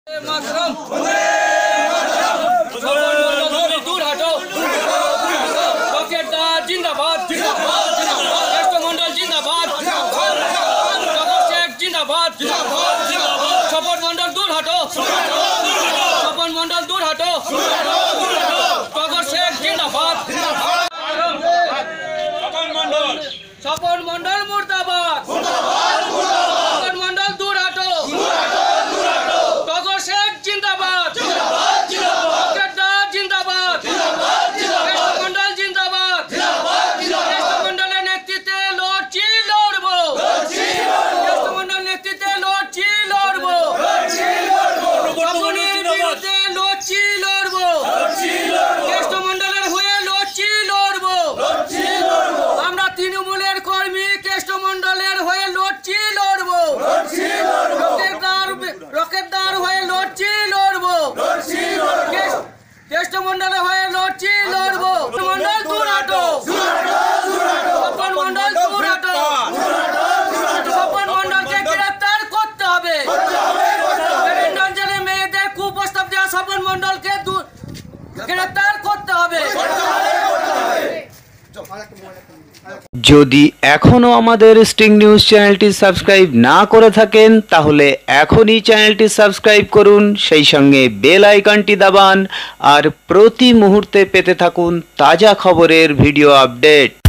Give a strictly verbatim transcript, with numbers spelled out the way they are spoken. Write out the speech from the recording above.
जिंदाबाद मंडल जिंदाबाद जिंदाबाद सपन मंडल दूर हटो सपन मंडल दूर हटो टगर शेख जिंदाबाद सपन मंडल मुर्दाबाद सपन मंडल दूर हटो टगर शेख जिंदाबाद जिंदाबाद मंडल जिंदाबाद मंडलेर नेतृत्वे लड़ছি লড়বো मंडल नेतृत्वे लड़ছি লড়বো সপনের বিরুদ্ধে লড়ছি লড়বো কেষ্ট মন্ডলের হয়ে লড়ছি লড়বো আমরা তৃণমূলের কর্মী কেষ্ট মন্ডলের হয়ে লড়ছি লড়বো রকেটদার হয়ে লড়ছি লড়বো কেষ্ট মন্ডলের হয়ে লড়ছি লড়বো মন্ডল দূর হটো সপন মন্ডল দূর হটো সপন মন্ডলকে গ্রেফতার করতে হবে অঞ্চলে মেয়েদের কুপ্রস্তাব দেওয়া সপন মন্ডলকে গ্রেফতার করতে হবে। যদি এখনো আমাদের স্টিং নিউজ চ্যানেলটি সাবস্ক্রাইব না করে থাকেন তাহলে এখনই চ্যানেলটি সাবস্ক্রাইব করুন, সেই সঙ্গে বেল আইকনটি দাবান আর প্রতি মুহূর্তে পেতে থাকুন তাজা খবরের ভিডিও আপডেট।